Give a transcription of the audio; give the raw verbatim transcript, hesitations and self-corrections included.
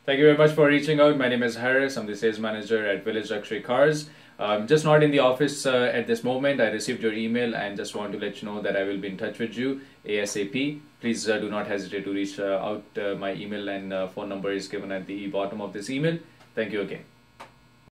Thank you very much for reaching out. My name is Harris. I'm the sales manager at Village Luxury Cars. I'm just not in the office uh, at this moment. I received your email and just want to let you know that I will be in touch with you ASAP. Please uh, do not hesitate to reach uh, out. Uh, my email and uh, phone number is given at the bottom of this email. Thank you again.